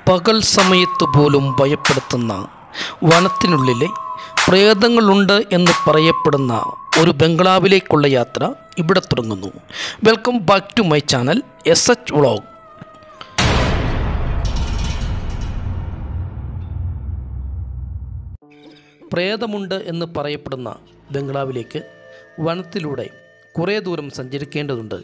പകൽ സമയത്ത് പോലും ഭയപ്പെടുത്തുന്ന വനത്തിനുള്ളിലെ പ്രേതങ്ങളുണ്ട് എന്ന് പറയപ്പെടുന്ന ഒരു ബംഗ്ലാവിലേക്കുള്ള യാത്ര ഇവിടെ തുടങ്ങുന്നു. Welcome back to my channel SH vlog. പ്രേതമുണ്ട് എന്ന് പറയപ്പെടുന്ന ബംഗ്ലാവിലേക്ക് വനത്തിലൂടെ കുറേ ദൂരം സഞ്ചരിക്കേണ്ടതുണ്ട്.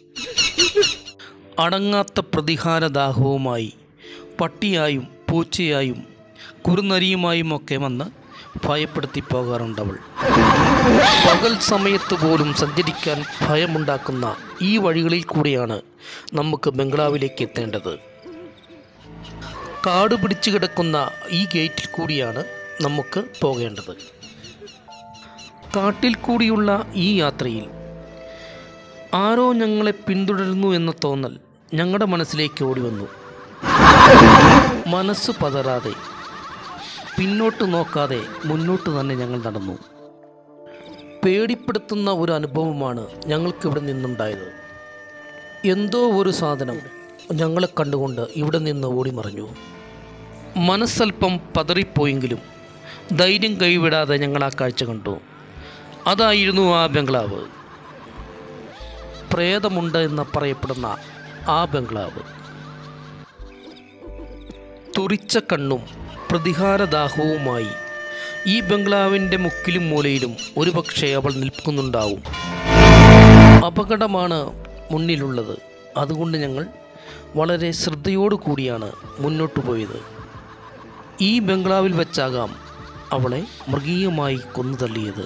അടങ്ങാത്ത പ്രതികാരദാഹവുമായി പട്ടിയായും പൂച്ചയായും കുറുനരിയുമായും ഒക്കെ വന്ന് ഭയപ്പെടുത്തി പോകാറുണ്ടവൾ. പകൽ സമയത്ത് പോലും സഞ്ചരിക്കാൻ ഭയമുണ്ടാക്കുന്ന ഈ വഴികളിൽ കൂടിയാണ് നമുക്ക് ബംഗ്ലാവിലേക്ക് എത്തേണ്ടത്. കാട് പിടിച്ചു കിടക്കുന്ന ഈ ഗേറ്റിൽ കൂടിയാണ് നമുക്ക് പോകേണ്ടത്. കാട്ടിൽ കൂടിയുള്ള ഈ യാത്രയിൽ ആരോ ഞങ്ങളെ പിന്തുടരുന്നു എന്ന തോന്നൽ ഞങ്ങളുടെ മനസ്സിലേക്ക് ഓടി വന്നു. മനസ്സ് പതറാതെ പിന്നോട്ട് നോക്കാതെ മുന്നോട്ട് തന്നെ ഞങ്ങൾ നടന്നു. പേടിപ്പെടുത്തുന്ന ഒരു അനുഭവമാണ് ഞങ്ങൾക്കിവിടെ നിന്നുണ്ടായത്. എന്തോ ഒരു സാധനം ഞങ്ങളെ കണ്ടുകൊണ്ട് ഇവിടെ നിന്ന് ഓടിമറിഞ്ഞു. മനസ്സൽപ്പം പതറിപ്പോയെങ്കിലും ധൈര്യം കൈവിടാതെ ഞങ്ങൾ ആ കാഴ്ച കണ്ടു. അതായിരുന്നു ആ ബംഗ്ലാവ്. പ്രേതമുണ്ട് എന്ന് പറയപ്പെടുന്ന ആ ബംഗ്ലാവ്. തുറിച്ച കണ്ണും പ്രതികാരദാഹവുമായി ഈ ബംഗ്ലാവിൻ്റെ മുക്കിലും മൂലയിലും ഒരുപക്ഷെ അവൾ നിൽക്കുന്നുണ്ടാവും. അപകടമാണ് മുന്നിലുള്ളത്. അതുകൊണ്ട് ഞങ്ങൾ വളരെ ശ്രദ്ധയോടു കൂടിയാണ് മുന്നോട്ട് പോയത്. ഈ ബംഗ്ലാവിൽ വെച്ചാകാം അവളെ മൃഗീയമായി കൊന്നുതള്ളിയത്.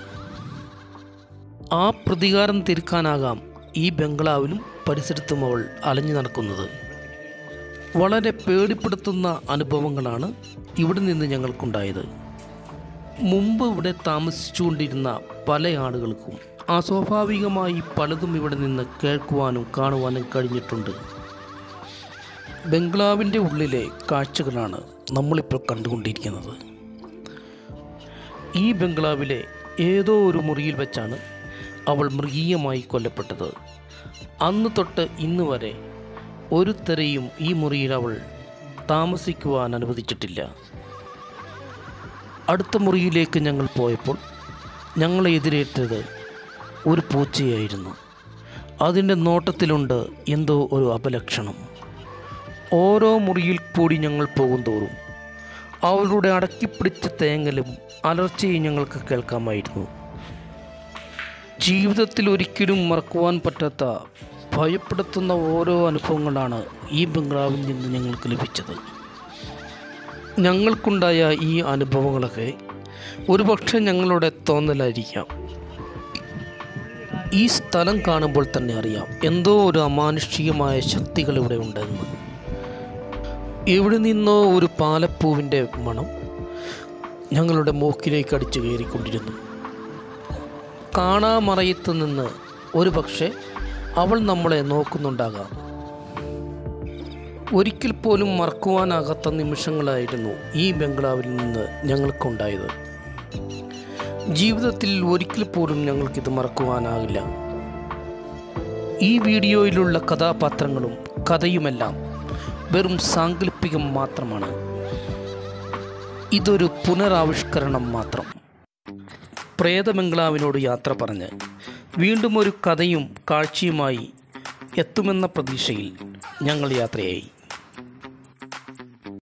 ആ പ്രതികാരം തീർക്കാനാകാം ഈ ബംഗ്ലാവിലും പരിസരത്തും അവൾ അലഞ്ഞു നടക്കുന്നത്. വളരെ പേടിപ്പെടുത്തുന്ന അനുഭവങ്ങളാണ് ഇവിടെ നിന്ന് ഞങ്ങൾക്കുണ്ടായത്. മുമ്പ് ഇവിടെ താമസിച്ചുകൊണ്ടിരുന്ന പല ആളുകൾക്കും അസ്വാഭാവികമായി പലതും ഇവിടെ നിന്ന് കേൾക്കുവാനും കാണുവാനും കഴിഞ്ഞിട്ടുണ്ട്. ബംഗ്ലാവിൻ്റെ ഉള്ളിലെ കാഴ്ചകളാണ് നമ്മളിപ്പോൾ കണ്ടുകൊണ്ടിരിക്കുന്നത്. ഈ ബംഗ്ലാവിലെ ഏതോ ഒരു മുറിയിൽ വെച്ചാണ് അവൾ മൃഗീയമായി കൊല്ലപ്പെട്ടത്. അന്ന് തൊട്ട് ഇന്ന് വരെ ഒരുത്തരെയും ഈ മുറിയിൽ അവൾ താമസിക്കുവാൻ അനുവദിച്ചിട്ടില്ല. അടുത്ത മുറിയിലേക്ക് ഞങ്ങൾ പോയപ്പോൾ ഞങ്ങളെ എതിരേറ്റത് ഒരു പൂച്ചയായിരുന്നു. അതിൻ്റെ നോട്ടത്തിലുണ്ട് എന്തോ ഒരു അപലക്ഷണം. ഓരോ മുറിയിൽ കൂടി ഞങ്ങൾ പോകും തോറും അവളുടെ അടക്കിപ്പിടിച്ച തേങ്ങലും അലർച്ചയും ഞങ്ങൾക്ക് കേൾക്കാമായിരുന്നു. ജീവിതത്തിൽ ഒരിക്കലും മറക്കുവാൻ പറ്റാത്ത ഭയപ്പെടുത്തുന്ന ഓരോ അനുഭവങ്ങളാണ് ഈ ബംഗ്ലാവിൽ നിന്ന് ഞങ്ങൾക്ക് ലഭിച്ചത്. ഞങ്ങൾക്കുണ്ടായ ഈ അനുഭവങ്ങളൊക്കെ ഒരുപക്ഷെ ഞങ്ങളുടെ തോന്നലായിരിക്കാം. ഈ സ്ഥലം കാണുമ്പോൾ തന്നെ അറിയാം എന്തോ ഒരു അമാനുഷികമായ ശക്തികൾ ഇവിടെ ഉണ്ടെന്ന്. എവിടെ നിന്നോ ഒരു പാലപ്പൂവിൻ്റെ മണം ഞങ്ങളുടെ മൂക്കിലേക്ക് അടിച്ചു കയറിക്കൊണ്ടിരുന്നു. കാണാമറയത്ത് നിന്ന് ഒരു പക്ഷേ അവൾ നമ്മളെ നോക്കുന്നുണ്ടാകാം. ഒരിക്കൽ പോലും മറക്കുവാനാകാത്ത നിമിഷങ്ങളായിരുന്നു ഈ ബംഗ്ലാവിൽ നിന്ന് ഞങ്ങൾക്കുണ്ടായത്. ജീവിതത്തിൽ ഒരിക്കൽ പോലും ഞങ്ങൾക്കിത് മറക്കുവാനാകില്ല. ഈ വീഡിയോയിലുള്ള കഥാപാത്രങ്ങളും കഥയുമെല്ലാം വെറും സാങ്കല്പികം മാത്രമാണ്. ഇതൊരു പുനരാവിഷ്കരണം മാത്രം. പ്രേത ബംഗ്ലാവിനോട് യാത്ര പറഞ്ഞ് വീണ്ടും ഒരു കഥയും കാഴ്ചയുമായി എത്തുമെന്ന പ്രതീക്ഷയിൽ ഞങ്ങൾ യാത്രയായി.